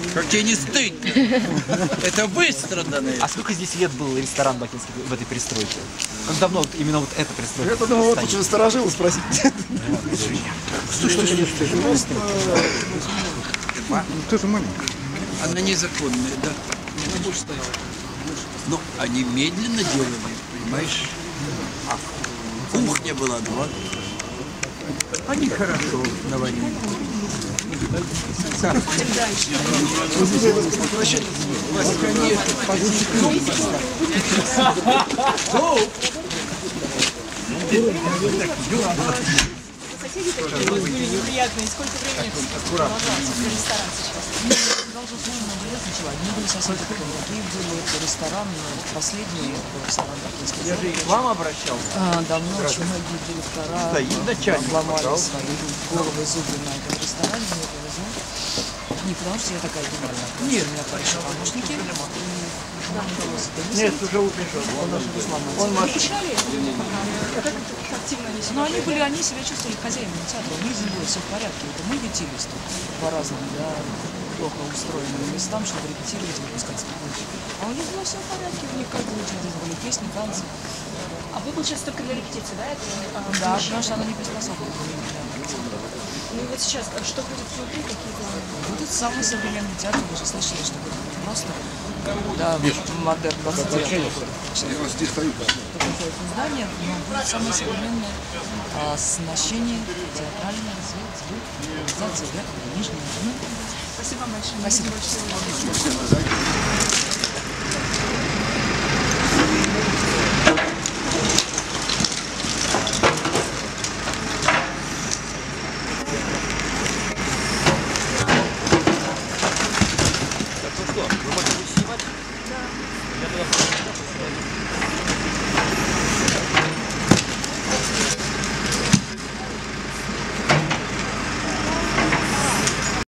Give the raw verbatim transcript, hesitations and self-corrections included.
Как тебе не стыдно? Это выстраданное. А сколько здесь лет был ресторан бакинский в этой перестройке? Как давно вот именно вот эта перестройка? Это ну, вот лучше старожилы спросить. Тоже маленькая. Она незаконная, да. Но они медленно делали, понимаешь? Кухня была два. Они хорошо наварили. Ходим дальше. Соседи такие у вас были неприятные. Сколько времени продолжался ресторан сейчас? Продолжался очень много лет, начала. Одни были соседи, другие были. Это ресторан, последний ресторан бакинский. Я же и к вам обращался. А, давно очень многие директора Стоит начальник, ломали пожалуйста. свои головы и зубы на этом ресторане. Мне повезло. Не потому что я такая гениальная, а потому Нет. что у меня хорошие помощники. И нам удалось это Нет, высадить. уже убежал. Он, он Вы маш... пищали? Как активно они себя Но они были, они себя чувствовали хозяинами театра, у них же было все в порядке. Это мы ютились тут по разным, да, плохо устроенным местам, чтобы репетировать, выпускать спектакли. А у них было все в порядке, у них каждый вечер здесь были песни, танцы. А вы, получается, только для репетиции, да? Это, а, Да, помещение? потому что оно не приспособлено для Ну и вот сейчас, а что будет внутри, какие планы? Будет самый современный театр, вы же слышали, что будет просто, да, модерн двадцать девятого года. Я вас здесь стою. Такое здание, но будет самое современное а, оснащение, театральное, свет, звук, реализация, вверх, нижний, ну, Спасибо вам большое. Спасибо. Спасибо.